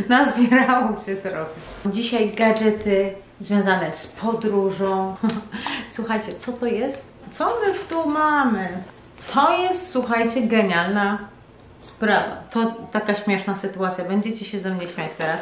Nazbierało się trochę. Dzisiaj gadżety związane z podróżą. Słuchajcie, co to jest? Co my tu mamy? To jest, słuchajcie, genialna sprawa. To taka śmieszna sytuacja. Będziecie się ze mnie śmiać teraz.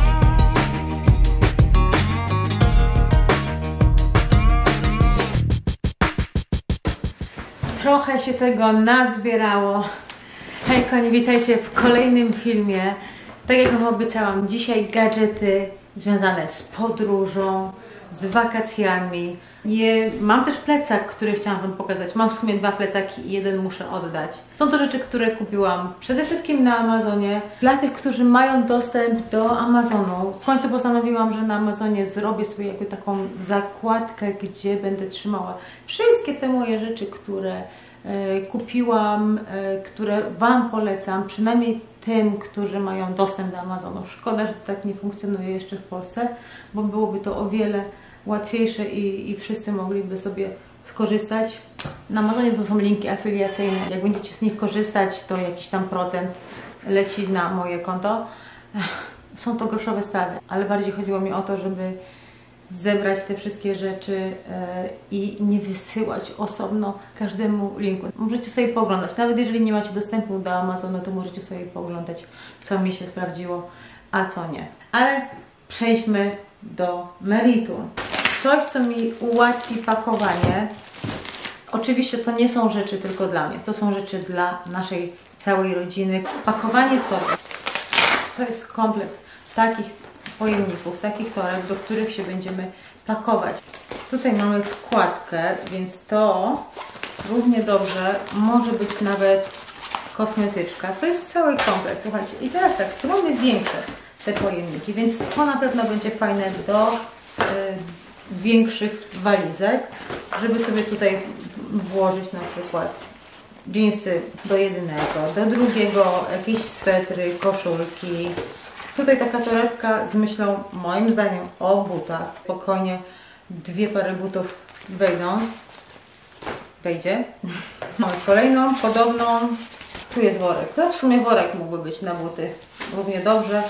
Trochę się tego nazbierało. Hej kochani, witajcie w kolejnym filmie. Tak jak wam obiecałam, dzisiaj gadżety związane z podróżą, z wakacjami. Mam też plecak, który chciałam wam pokazać. Mam w sumie dwa plecaki i jeden muszę oddać. Są to rzeczy, które kupiłam przede wszystkim na Amazonie. Dla tych, którzy mają dostęp do Amazonu. W końcu postanowiłam, że na Amazonie zrobię sobie jakby taką zakładkę, gdzie będę trzymała wszystkie te moje rzeczy, które kupiłam, które wam polecam, przynajmniej tym, którzy mają dostęp do Amazonu. Szkoda, że to tak nie funkcjonuje jeszcze w Polsce, bo byłoby to o wiele łatwiejsze i wszyscy mogliby sobie skorzystać. Na Amazonie to są linki afiliacyjne. Jak będziecie z nich korzystać, to jakiś tam procent leci na moje konto. Są to groszowe sprawy, ale bardziej chodziło mi o to, żeby zebrać te wszystkie rzeczy i nie wysyłać osobno każdemu linku. Możecie sobie pooglądać. Nawet jeżeli nie macie dostępu do Amazonu, to możecie sobie pooglądać, co mi się sprawdziło, a co nie. Ale przejdźmy do meritum. Coś, co mi ułatwi pakowanie. Oczywiście to nie są rzeczy tylko dla mnie. To są rzeczy dla naszej całej rodziny. Pakowanie w torbę. To jest komplet takich pojemników, takich toreb, do których się będziemy pakować. Tutaj mamy wkładkę, więc to równie dobrze może być nawet kosmetyczka. To jest cały komplet, słuchajcie. I teraz tak, tu mamy większe te pojemniki, więc to na pewno będzie fajne do większych walizek, żeby sobie tutaj włożyć na przykład dżinsy do jednego, do drugiego, jakieś swetry, koszulki. Tutaj taka torebka z myślą, moim zdaniem, o butach. Spokojnie dwie pary butów wejdzie. Mamy kolejną, podobną. Tu jest worek. To w sumie worek mógłby być na buty równie dobrze.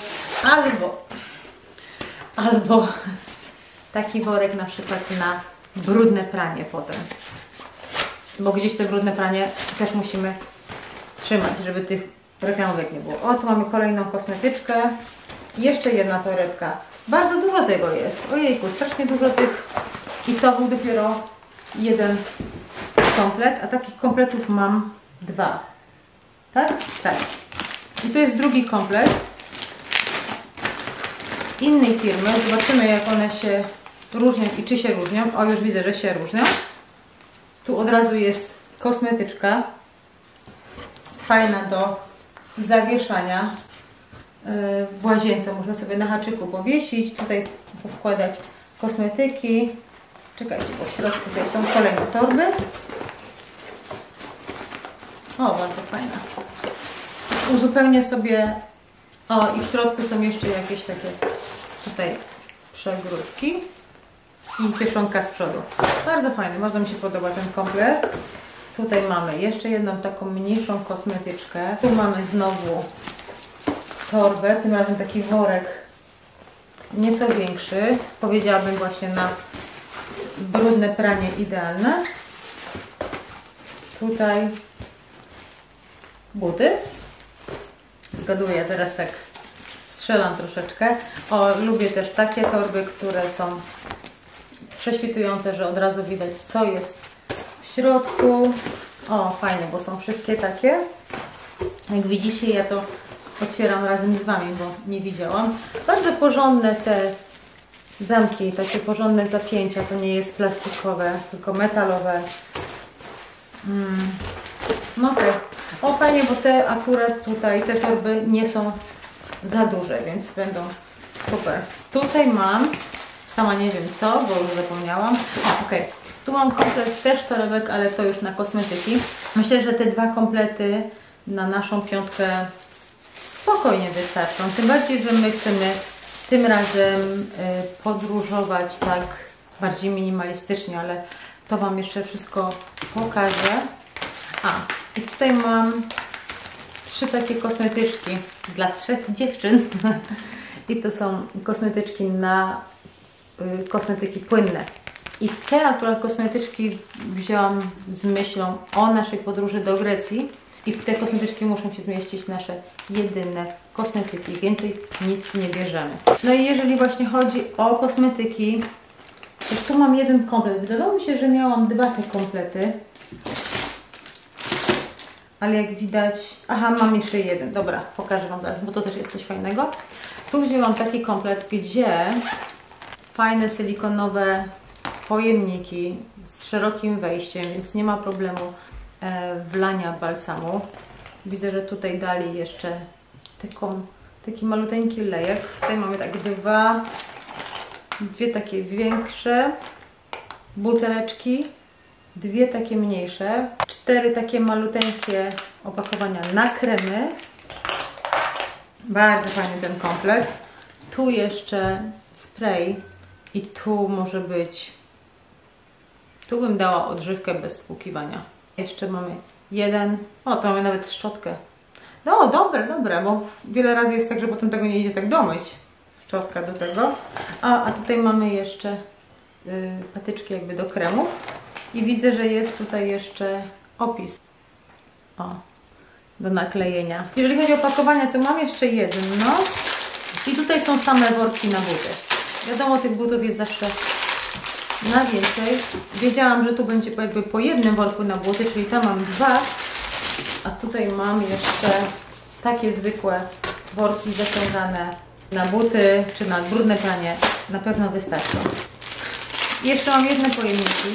Albo taki worek na przykład na brudne pranie potem. Bo gdzieś te brudne pranie też musimy trzymać, żeby tych reklamówek nie było. O, tu mamy kolejną kosmetyczkę. Jeszcze jedna torebka. Bardzo dużo tego jest. Ojejku, strasznie dużo tych. I to był dopiero jeden komplet, a takich kompletów mam dwa. Tak? Tak. I to jest drugi komplet innej firmy. Zobaczymy, jak one się różnią i czy się różnią. O, już widzę, że się różnią. Tu od razu jest kosmetyczka. Fajna do zawieszania w łazience. Można sobie na haczyku powiesić. Tutaj wkładać kosmetyki. Czekajcie, bo w środku tutaj są kolejne torby. O, bardzo fajna. Uzupełnię sobie. O, i w środku są jeszcze jakieś takie tutaj przegródki i kieszonka z przodu. Bardzo fajny, bardzo mi się podoba ten komplet. Tutaj mamy jeszcze jedną taką mniejszą kosmetyczkę. Tu mamy znowu torbę, tym razem taki worek nieco większy. Powiedziałabym właśnie na brudne pranie idealne. Tutaj buty. Zgaduję, teraz tak strzelam troszeczkę. O, lubię też takie torby, które są prześwitujące, że od razu widać, co jest w środku. O, fajne, bo są wszystkie takie. Jak widzicie, ja to otwieram razem z wami, bo nie widziałam. Bardzo porządne te zamki, takie porządne zapięcia. To nie jest plastikowe, tylko metalowe. No tak. O, fajnie, bo te akurat tutaj, te torby nie są za duże, więc będą super. Tutaj mam, sama nie wiem co, bo już zapomniałam. Okej. Tu mam komplet też torebek, ale to już na kosmetyki. Myślę, że te dwa komplety na naszą piątkę spokojnie wystarczą. Tym bardziej, że my chcemy tym razem podróżować tak bardziej minimalistycznie, ale to wam jeszcze wszystko pokażę. I tutaj mam 3 takie kosmetyczki dla 3 dziewczyn. I to są kosmetyczki na kosmetyki płynne. I te akurat kosmetyczki wzięłam z myślą o naszej podróży do Grecji i w te kosmetyczki muszą się zmieścić nasze jedyne kosmetyki. Więcej nic nie bierzemy. No i jeżeli właśnie chodzi o kosmetyki, to tu mam jeden komplet. Wydawało mi się, że miałam dwa te komplety. Ale jak widać... Aha, mam jeszcze jeden. Dobra, pokażę Wam zaraz, bo to też jest coś fajnego. Tu wzięłam taki komplet, gdzie fajne silikonowe pojemniki z szerokim wejściem, więc nie ma problemu wlania balsamu. Widzę, że tutaj dali jeszcze taki maluteńki lejek. Tutaj mamy tak dwie takie większe buteleczki, dwie takie mniejsze, 4 takie maluteńkie opakowania na kremy. Bardzo fajny ten komplet. Tu jeszcze spray i tu może być... Tu bym dała odżywkę bez spłukiwania. Jeszcze mamy jeden... O, to mamy nawet szczotkę. No, dobre, bo wiele razy jest tak, że potem tego nie idzie tak domyć. Szczotka do tego. A tutaj mamy jeszcze patyczki jakby do kremów. I widzę, że jest tutaj jeszcze opis. O, do naklejenia. Jeżeli chodzi o opakowania, to mam jeszcze jedno. I tutaj są same worki na buty. Wiadomo, tych butów jest zawsze na więcej. Wiedziałam, że tu będzie jakby po jednym worku na buty, czyli tam mam 2. A tutaj mam jeszcze takie zwykłe worki zaciągane na buty czy na brudne pranie. Na pewno wystarczą. I jeszcze mam jedne pojemniki.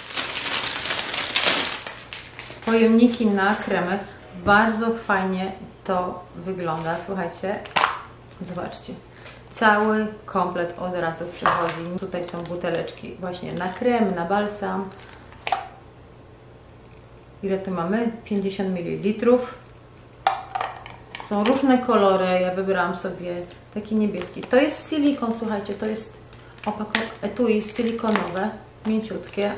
Pojemniki na kremy. Bardzo fajnie to wygląda. Słuchajcie, zobaczcie. Cały komplet od razu przychodzi. Tutaj są buteleczki właśnie na krem, na balsam. Ile tu mamy? 50 ml. Są różne kolory. Ja wybrałam sobie taki niebieski. To jest silikon, słuchajcie, to jest etui jest silikonowe, mięciutkie.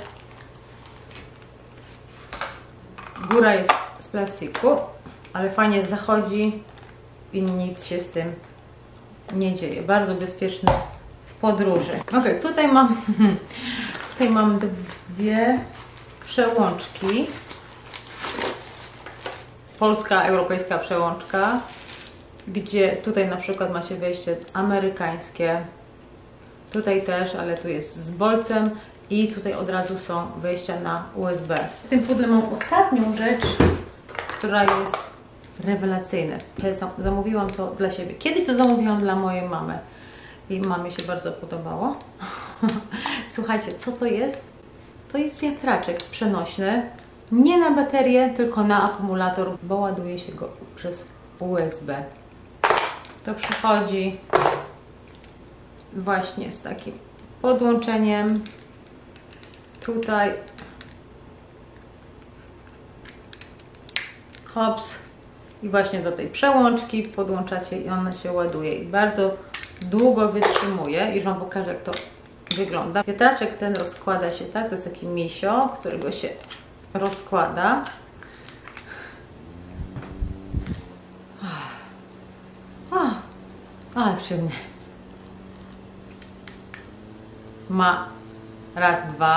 Góra jest z plastiku, ale fajnie zachodzi i nic się z tym nie dzieje. Bardzo bezpieczny w podróży. Ok, tutaj mam dwie przełączki. Polska, europejska przełączka, gdzie tutaj na przykład macie wejście amerykańskie. Tutaj też, ale tu jest z bolcem i tutaj od razu są wejścia na USB. W tym pudle mam ostatnią rzecz, która jest rewelacyjna. Zamówiłam to dla siebie. Kiedyś to zamówiłam dla mojej mamy i mamie się bardzo podobało. Słuchajcie, co to jest? To jest wiatraczek przenośny. Nie na baterię, tylko na akumulator, bo ładuje się go przez USB. To przychodzi właśnie z takim podłączeniem. Tutaj hops i właśnie do tej przełączki podłączacie i ona się ładuje i bardzo długo wytrzymuje. Już Wam pokażę, jak to wygląda. Wiatraczek ten rozkłada się tak, to jest taki misio, którego się rozkłada. Ale przyjemnie. Ma raz,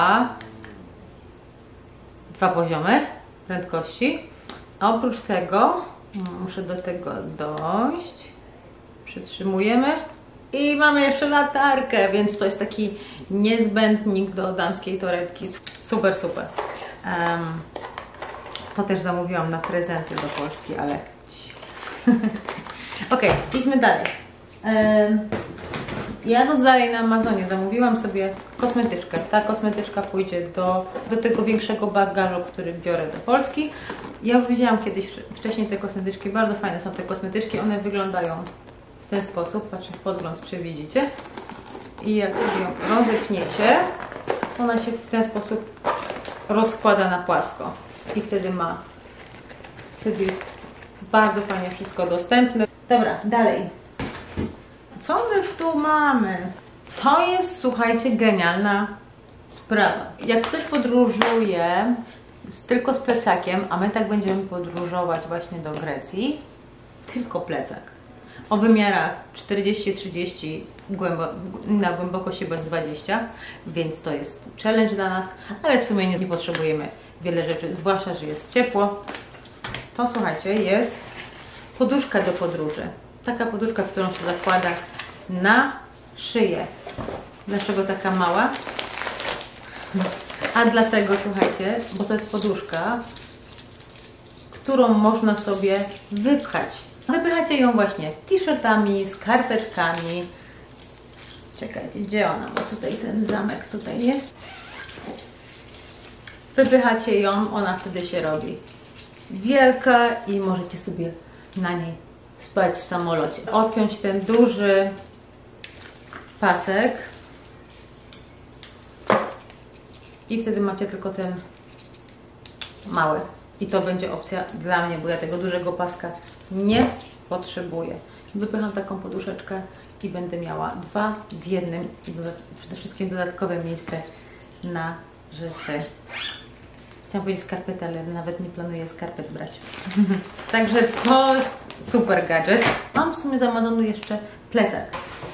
dwa poziomy prędkości. A oprócz tego muszę do tego dojść. Przytrzymujemy i mamy jeszcze latarkę, więc to jest taki niezbędnik do damskiej torebki. Super, super. To też zamówiłam na prezenty do Polski, ale... Ok, idźmy dalej. Jadąc dalej na Amazonie zamówiłam sobie kosmetyczkę. Ta kosmetyczka pójdzie do tego większego bagażu, który biorę do Polski. Ja już widziałam kiedyś wcześniej te kosmetyczki. Bardzo fajne są te kosmetyczki. One wyglądają w ten sposób. Patrzę w podgląd, czy widzicie. I jak sobie ją rozepniecie, ona się w ten sposób rozkłada na płasko. I wtedy jest bardzo fajnie wszystko dostępne. Dobra, dalej. Co my tu mamy? To jest, słuchajcie, genialna sprawa. Jak ktoś podróżuje tylko z plecakiem, a my tak będziemy podróżować właśnie do Grecji, tylko plecak. o wymiarach 40-30 na głębokość chyba 20, więc to jest challenge dla nas, ale w sumie nie potrzebujemy wiele rzeczy, zwłaszcza, że jest ciepło. To słuchajcie, jest poduszka do podróży. Taka poduszka, którą się zakłada na szyję. Dlaczego taka mała? A dlatego, słuchajcie, bo to jest poduszka, którą można sobie wypchać. Wypychacie ją właśnie t-shirtami, skarpetkami. Czekajcie, gdzie ona? Bo tutaj ten zamek tutaj jest. Wypychacie ją, ona wtedy się robi wielka i możecie sobie na niej spać w samolocie. Odpiąć ten duży pasek i wtedy macie tylko ten mały. I to będzie opcja dla mnie, bo ja tego dużego paska nie potrzebuję. Wypycham taką poduszeczkę i będę miała 2 w jednym i przede wszystkim dodatkowe miejsce na rzeczy. Chciałam powiedzieć skarpety, ale nawet nie planuję skarpet brać. Także to jest super gadżet. Mam w sumie zamazany jeszcze plecak.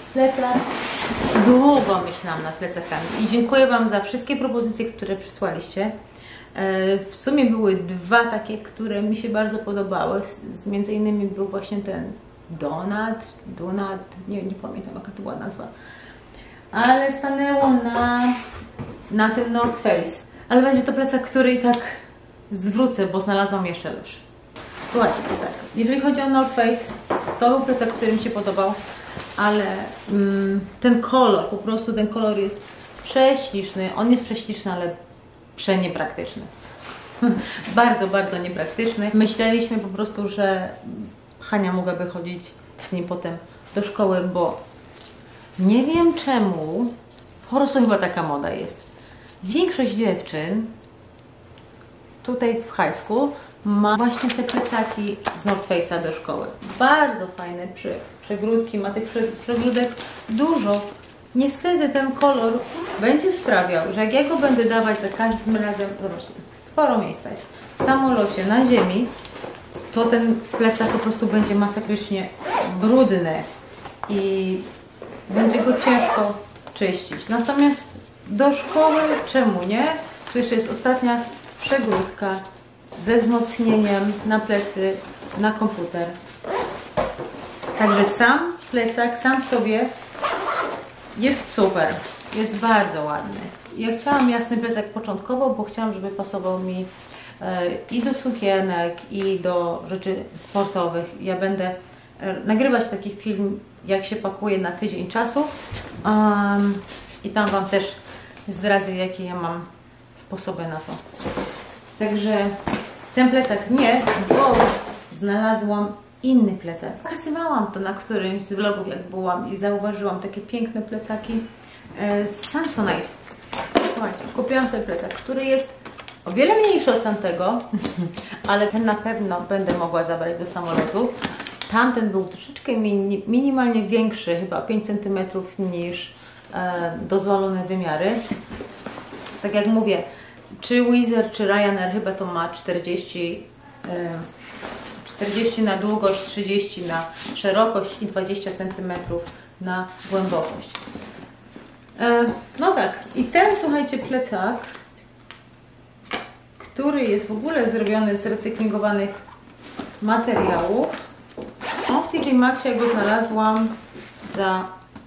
Długo myślałam nad plecakami i dziękuję Wam za wszystkie propozycje, które przysłaliście. W sumie były 2 takie, które mi się bardzo podobały. Między innymi był właśnie ten Donat, nie pamiętam jaka to była nazwa. Ale stanęło na tym North Face. Ale będzie to plecak, który i tak zwrócę, bo znalazłam jeszcze lepszy. Słuchajcie, to tak. Jeżeli chodzi o North Face, to był plecak, który mi się podobał, ale ten kolor, po prostu ten kolor jest prześliczny. On jest prześliczny, ale niepraktyczny. Bardzo, bardzo niepraktyczny. Myśleliśmy po prostu, że Hania mogłaby chodzić z nim potem do szkoły, bo nie wiem czemu, po prostu chyba taka moda jest. Większość dziewczyn tutaj w high school ma właśnie te plecaki z North Face'a do szkoły. Bardzo fajne przegródki, ma tych przegródek dużo. Niestety ten kolor będzie sprawiał, że jak ja go będę dawać za każdym razem, zobaczcie, sporo miejsca jest, w samolocie, na ziemi, to ten plecak po prostu będzie masakrycznie brudny i będzie go ciężko czyścić. Natomiast do szkoły czemu nie? Tu jeszcze jest ostatnia przegródka ze wzmocnieniem na plecy, na komputer. Także sam plecak, sam w sobie jest super. Jest bardzo ładny. Ja chciałam jasny plecak początkowo, bo chciałam, żeby pasował mi i do sukienek, i do rzeczy sportowych. Ja będę nagrywać taki film, jak się pakuje na tydzień czasu. I tam Wam też zdradzę, jakie ja mam sposoby na to. Także ten plecak nie, bo znalazłam inny plecak. Pokazywałam to na którymś z vlogów, jak byłam i zauważyłam takie piękne plecaki z Samsonite. Słuchajcie, kupiłam sobie plecak, który jest o wiele mniejszy od tamtego, ale ten na pewno będę mogła zabrać do samolotu. Tamten był troszeczkę minimalnie większy, chyba 5 cm niż dozwolone wymiary. Tak jak mówię, czy Wizz Air, czy Ryanair chyba to ma 40 na długość, 30 na szerokość i 20 cm na głębokość. No tak, i ten, słuchajcie, plecak, który jest w ogóle zrobiony z recyklingowanych materiałów. W TJ Maxxie go znalazłam za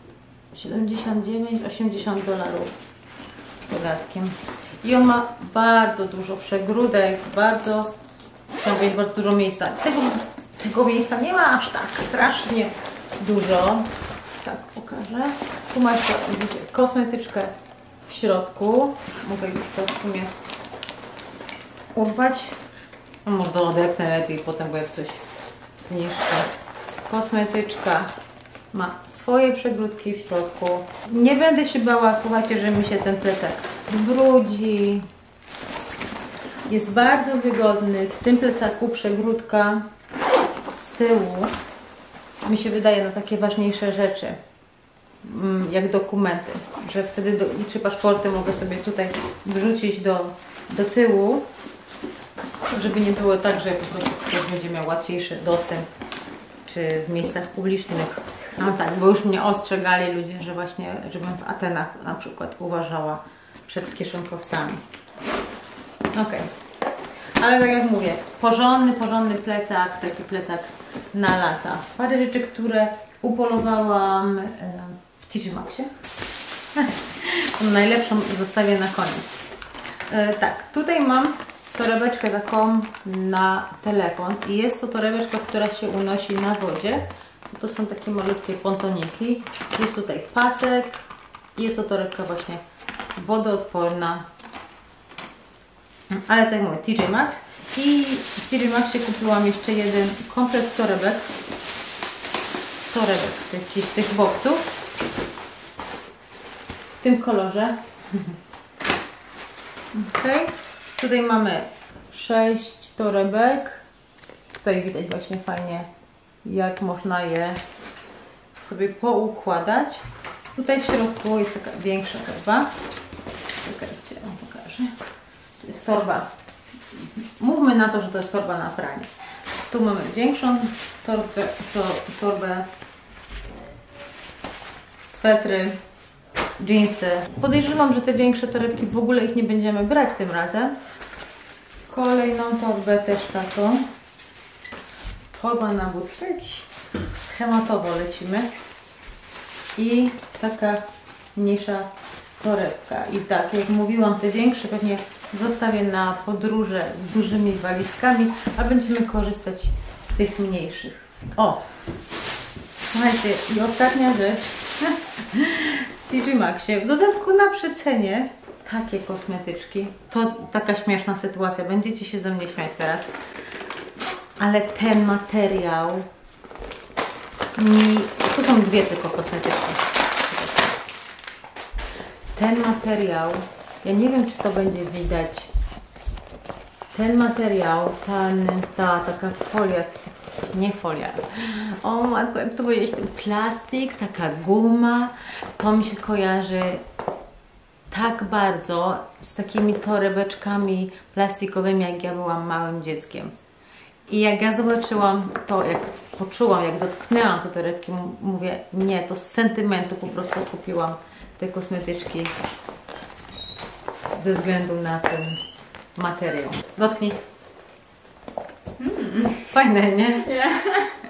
$79-80 z podatkiem. I on ma bardzo dużo przegródek, chciałam powiedzieć, bardzo dużo miejsca. Tego miejsca nie ma aż tak strasznie dużo. Tak, pokażę. Tu masz kosmetyczkę w środku. Mogę już to w sumie urwać. Może to odepnę lepiej potem, bo jak coś zniszczę. Kosmetyczka ma swoje przegródki w środku. Nie będę się bała, słuchajcie, że mi się ten plecak brudzi. Jest bardzo wygodny. W tym plecaku przegródka z tyłu mi się wydaje na takie ważniejsze rzeczy, jak dokumenty, że wtedy czy paszporty mogę sobie tutaj wrzucić do tyłu, żeby nie było tak, że po prostu ktoś będzie miał łatwiejszy dostęp, czy w miejscach publicznych. No tak, bo już mnie ostrzegali ludzie, że właśnie, żebym w Atenach na przykład uważała przed kieszonkowcami. Ok. Ale tak jak mówię, porządny plecak, taki plecak na lata. Parę rzeczy, które upolowałam w TJ Maxxie. Tą najlepszą zostawię na koniec. Tak, tutaj mam torebeczkę taką na telefon i jest to torebeczka, która się unosi na wodzie. To są takie malutkie pontoniki. Jest tutaj pasek i jest to torebka właśnie wodoodporna. Ale tak jak mówię, TJ Maxx. I w TJ Maxxie kupiłam jeszcze jeden komplet torebek. Tych boksów. W tym kolorze. Ok. Tutaj mamy 6 torebek. Tutaj widać właśnie fajnie, jak można je sobie poukładać. Tutaj w środku jest taka większa torba. Czekajcie, pokażę. To jest torba. Mówmy na to, że to jest torba na pranie. Tu mamy większą torbę, swetry, dżinsy. Podejrzewam, że te większe torebki w ogóle ich nie będziemy brać tym razem. Kolejną torbę też taką. Torba na budkę. Schematowo lecimy. I taka mniejsza torebka. I tak, jak mówiłam, te większe pewnie zostawię na podróże z dużymi walizkami, a będziemy korzystać z tych mniejszych. O! Słuchajcie, i ostatnia rzecz. W TJ Maxxie, w dodatku na przecenie, takie kosmetyczki. To taka śmieszna sytuacja, będziecie się ze mnie śmiać teraz. Ale ten materiał tu są dwie tylko kosmetyczki. Ten materiał, ja nie wiem, czy to będzie widać. Ten materiał, ta taka folia, nie folia. O matko, jak to powiedzieć, ten plastik, taka guma, to mi się kojarzy tak bardzo z takimi torebeczkami plastikowymi, jak ja byłam małym dzieckiem. I jak ja zobaczyłam to, jak poczułam, jak dotknęłam te torebki, mówię, nie, to z sentymentu po prostu kupiłam te kosmetyczki ze względu na ten materiał. Dotknij. Fajne, nie? Yeah.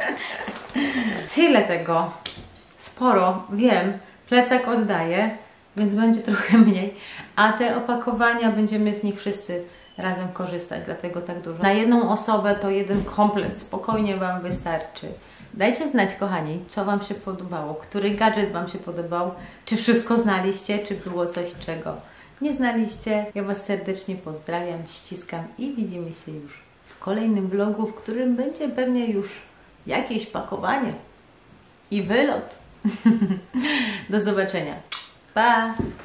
Tyle tego. Sporo, wiem. Plecak oddaję, więc będzie trochę mniej. A te opakowania, będziemy z nich wszyscy razem korzystać, dlatego tak dużo. Na jedną osobę to jeden komplet spokojnie Wam wystarczy. Dajcie znać, kochani, co Wam się podobało, który gadżet Wam się podobał, czy wszystko znaliście, czy było coś, czego nie znaliście. Ja Was serdecznie pozdrawiam, ściskam i widzimy się już w kolejnym vlogu, w którym będzie pewnie już jakieś pakowanie i wylot. Do zobaczenia. Pa!